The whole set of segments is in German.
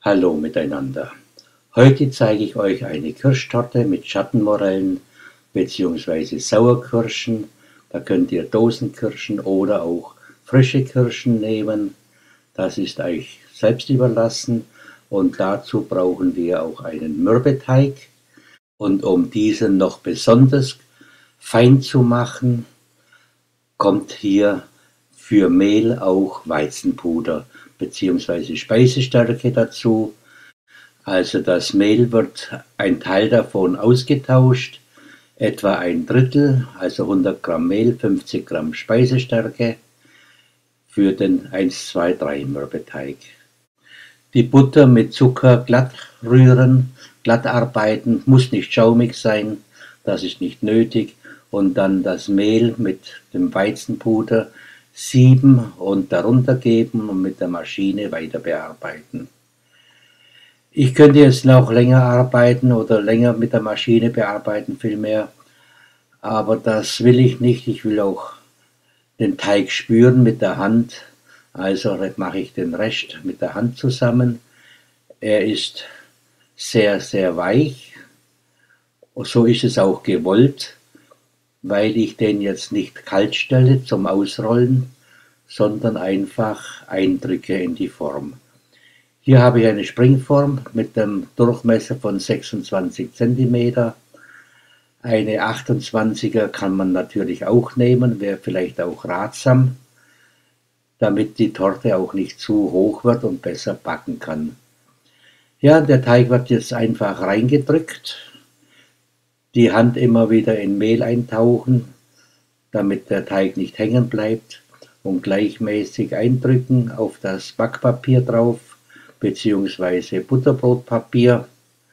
Hallo miteinander. Heute zeige ich euch eine Kirschtorte mit Schattenmorellen bzw. Sauerkirschen. Da könnt ihr Dosenkirschen oder auch frische Kirschen nehmen. Das ist euch selbst überlassen. Und dazu brauchen wir auch einen Mürbeteig. Und um diesen noch besonders fein zu machen, kommt hier für Mehl auch Weizenpuder bzw. Speisestärke dazu. Also das Mehl wird ein Teil davon ausgetauscht, etwa ein Drittel, also 100 Gramm Mehl, 50 Gramm Speisestärke für den 1, 2, 3 Mürbeteig. Die Butter mit Zucker glatt rühren, glatt arbeiten, muss nicht schaumig sein, das ist nicht nötig. Und dann das Mehl mit dem Weizenpuder sieben und darunter geben und mit der Maschine weiter bearbeiten. Ich könnte jetzt noch länger arbeiten oder länger mit der Maschine bearbeiten, vielmehr, aber das will ich nicht. Ich will auch den Teig spüren mit der Hand, also mache ich den Rest mit der Hand zusammen. Er ist sehr, sehr weich, so ist es auch gewollt, weil ich den jetzt nicht kalt stelle zum Ausrollen, sondern einfach eindrücke in die Form. Hier habe ich eine Springform mit dem Durchmesser von 26 cm. Eine 28er kann man natürlich auch nehmen, wäre vielleicht auch ratsam, damit die Torte auch nicht zu hoch wird und besser backen kann. Ja, der Teig wird jetzt einfach reingedrückt. Die Hand immer wieder in Mehl eintauchen, damit der Teig nicht hängen bleibt, und gleichmäßig eindrücken auf das Backpapier drauf, beziehungsweise Butterbrotpapier,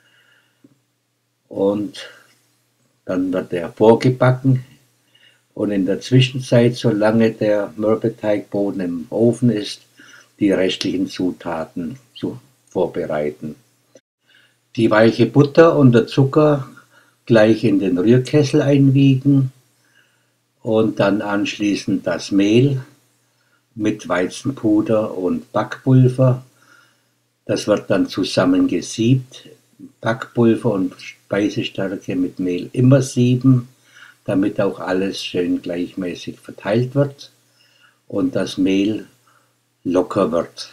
und dann wird er vorgebacken und in der Zwischenzeit, solange der Mürbeteigboden im Ofen ist, die restlichen Zutaten zu vorbereiten. Die weiche Butter und der Zucker gleich in den Rührkessel einwiegen und dann anschließend das Mehl mit Weizenpuder und Backpulver. Das wird dann zusammen gesiebt, Backpulver und Speisestärke mit Mehl immer sieben, damit auch alles schön gleichmäßig verteilt wird und das Mehl locker wird.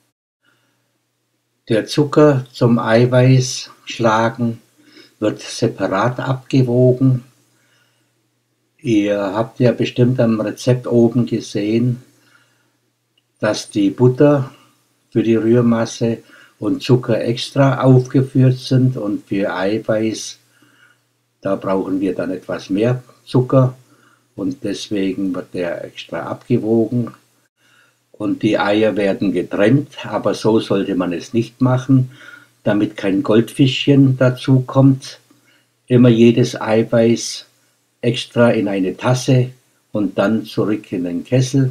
Der Zucker zum Eiweiß schlagen wird separat abgewogen. Ihr habt ja bestimmt am Rezept oben gesehen, dass die Butter für die Rührmasse und Zucker extra aufgeführt sind, und für Eiweiß, da brauchen wir dann etwas mehr Zucker und deswegen wird der extra abgewogen. Und die Eier werden getrennt, aber so sollte man es nicht machen, damit kein Goldfischchen dazu kommt. Immer jedes Eiweiß extra in eine Tasse und dann zurück in den Kessel.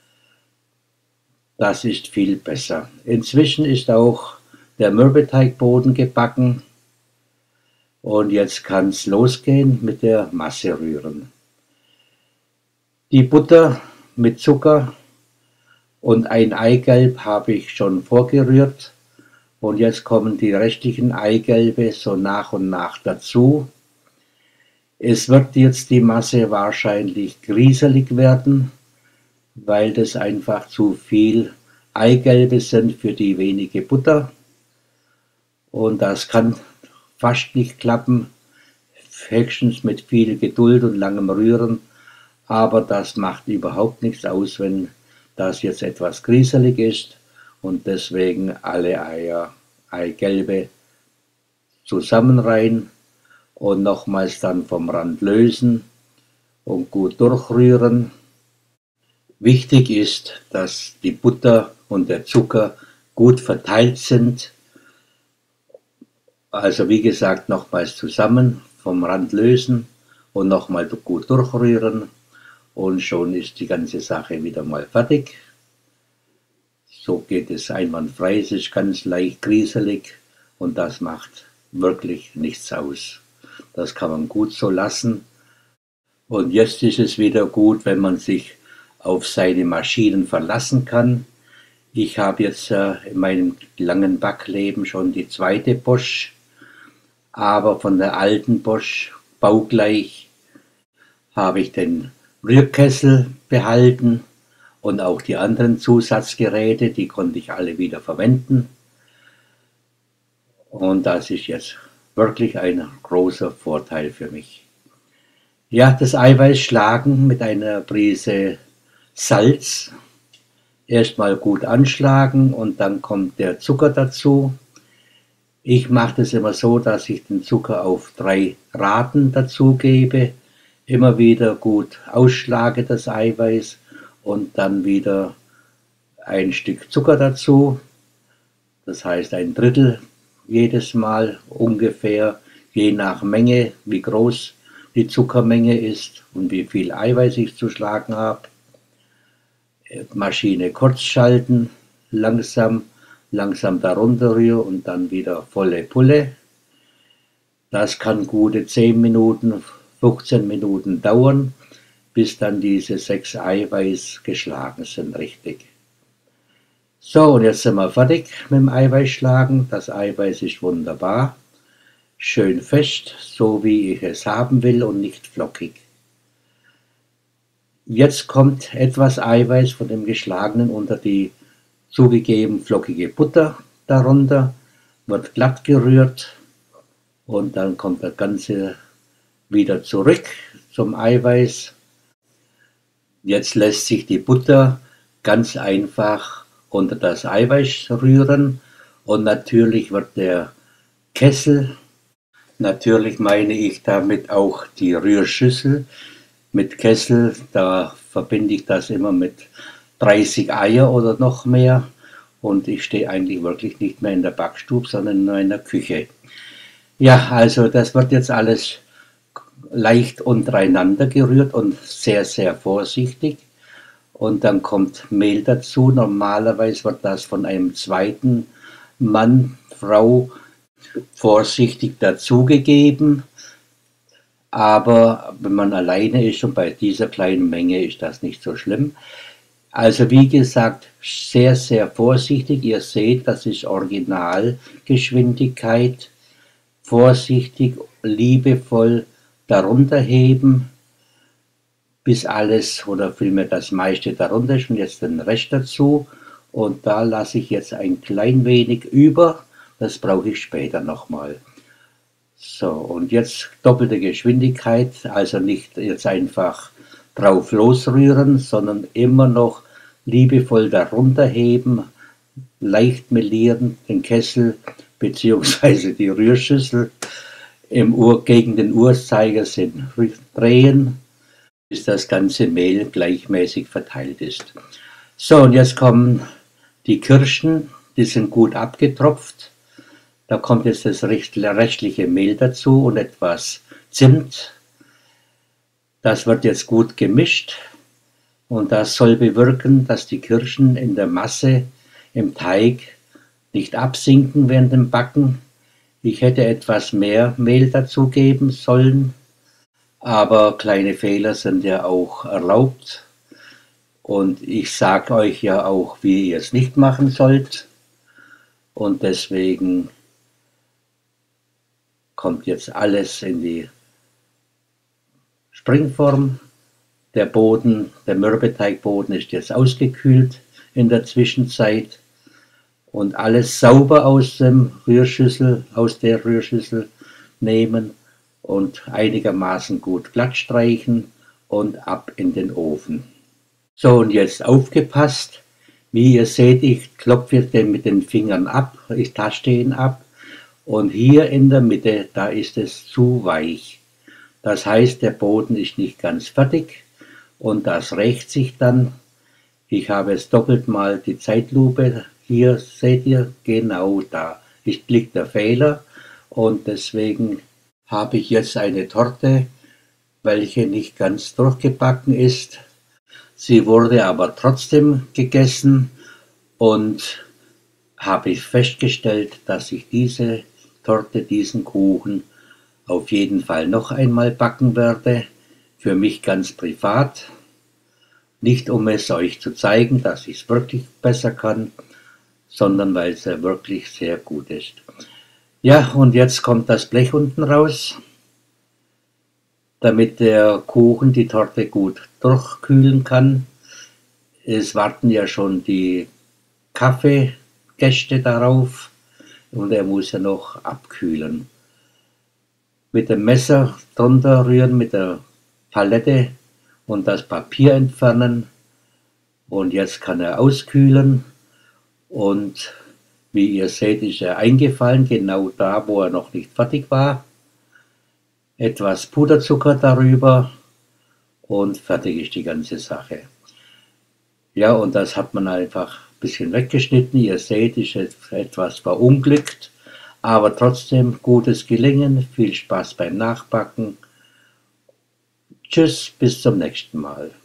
Das ist viel besser. Inzwischen ist auch der Mürbeteigboden gebacken und jetzt kann es losgehen mit der Masse rühren. Die Butter mit Zucker und ein Eigelb habe ich schon vorgerührt und jetzt kommen die restlichen Eigelbe so nach und nach dazu. Es wird jetzt die Masse wahrscheinlich grieselig werden, weil das einfach zu viel Eigelbe sind für die wenige Butter. Und das kann fast nicht klappen, höchstens mit viel Geduld und langem Rühren. Aber das macht überhaupt nichts aus, wenn das jetzt etwas grieselig ist, und deswegen alle Eigelbe zusammenreihen und nochmals dann vom Rand lösen und gut durchrühren. Wichtig ist, dass die Butter und der Zucker gut verteilt sind. Also wie gesagt, nochmals zusammen vom Rand lösen und nochmal gut durchrühren, und schon ist die ganze Sache wieder mal fertig. So geht es einwandfrei, es ist ganz leicht grieselig und das macht wirklich nichts aus. Das kann man gut so lassen. Und jetzt ist es wieder gut, wenn man sich auf seine Maschinen verlassen kann. Ich habe jetzt in meinem langen Backleben schon die zweite Bosch, aber von der alten Bosch baugleich habe ich den Rührkessel behalten und auch die anderen Zusatzgeräte, die konnte ich alle wieder verwenden. Und das ist jetzt wirklich ein großer Vorteil für mich. Ja, das Eiweiß schlagen mit einer Prise Salz. Erstmal gut anschlagen und dann kommt der Zucker dazu. Ich mache das immer so, dass ich den Zucker auf 3 Raten dazugebe, immer wieder gut ausschlage das Eiweiß und dann wieder ein Stück Zucker dazu. Das heißt 1/3 jedes Mal ungefähr, je nach Menge, wie groß die Zuckermenge ist und wie viel Eiweiß ich zu schlagen habe. Maschine kurz schalten, langsam darunter rühren und dann wieder volle Pulle. Das kann gute 10 Minuten, 15 Minuten dauern, bis dann diese 6 Eiweiß geschlagen sind richtig. So, und jetzt sind wir fertig mit dem Eiweißschlagen. Das Eiweiß ist wunderbar, schön fest, so wie ich es haben will und nicht flockig. Jetzt kommt etwas Eiweiß von dem Geschlagenen unter die zugegeben flockige Butter darunter, wird glatt gerührt und dann kommt das Ganze wieder zurück zum Eiweiß. Jetzt lässt sich die Butter ganz einfach unter das Eiweiß rühren und natürlich wird der Kessel, natürlich meine ich damit auch die Rührschüssel, mit Kessel, da verbinde ich das immer mit 30 Eier oder noch mehr und ich stehe eigentlich wirklich nicht mehr in der Backstube, sondern nur in der Küche. Ja, also das wird jetzt alles leicht untereinander gerührt und sehr, sehr vorsichtig. Und dann kommt Mehl dazu. Normalerweise wird das von einem zweiten Mann, Frau vorsichtig dazugegeben. Aber wenn man alleine ist und bei dieser kleinen Menge ist das nicht so schlimm. Also wie gesagt, sehr, sehr vorsichtig. Ihr seht, das ist Originalgeschwindigkeit. Vorsichtig, liebevoll darunter heben, bis alles oder vielmehr das meiste darunter ist und jetzt den Rest dazu. Und da lasse ich jetzt ein klein wenig über. Das brauche ich später nochmal. So, und jetzt doppelte Geschwindigkeit, also nicht jetzt einfach drauf losrühren, sondern immer noch liebevoll darunter heben, leicht melieren, den Kessel bzw. die Rührschüssel gegen den Uhrzeigersinn drehen, bis das ganze Mehl gleichmäßig verteilt ist. So, und jetzt kommen die Kirschen, die sind gut abgetropft. Da kommt jetzt das restliche Mehl dazu und etwas Zimt. Das wird jetzt gut gemischt und das soll bewirken, dass die Kirschen in der Masse, im Teig nicht absinken während dem Backen. Ich hätte etwas mehr Mehl dazugeben sollen, aber kleine Fehler sind ja auch erlaubt. Und ich sage euch ja auch, wie ihr es nicht machen sollt. Und deswegen kommt jetzt alles in die Springform. Der Boden, der Mürbeteigboden ist jetzt ausgekühlt in der Zwischenzeit. Und alles sauber aus der Rührschüssel nehmen und einigermaßen gut glatt streichen und ab in den Ofen. So, und jetzt aufgepasst. Wie ihr seht, ich klopfe den mit den Fingern ab, ich tasche ihn ab. Und hier in der Mitte, da ist es zu weich. Das heißt, der Boden ist nicht ganz fertig und das rächt sich dann. Ich habe jetzt doppelt mal die Zeitlupe. Hier seht ihr, genau da liegt der Fehler und deswegen habe ich jetzt eine Torte, welche nicht ganz durchgebacken ist. Sie wurde aber trotzdem gegessen und habe ich festgestellt, dass ich diese Torte, diesen Kuchen auf jeden Fall noch einmal backen werde, für mich ganz privat. Nicht um es euch zu zeigen, dass ich es wirklich besser kann, sondern weil es ja wirklich sehr gut ist. Ja, und jetzt kommt das Blech unten raus, damit der Kuchen die Torte gut durchkühlen kann. Es warten ja schon die Kaffeegäste darauf und er muss ja noch abkühlen. Mit dem Messer drunter rühren, mit der Palette und das Papier entfernen. Und jetzt kann er auskühlen und wie ihr seht, ist er eingefallen, genau da, wo er noch nicht fertig war. Etwas Puderzucker darüber und fertig ist die ganze Sache. Ja, und das hat man einfach ein bisschen weggeschnitten. Ihr seht, ist jetzt etwas verunglückt, aber trotzdem gutes Gelingen. Viel Spaß beim Nachbacken. Tschüss, bis zum nächsten Mal.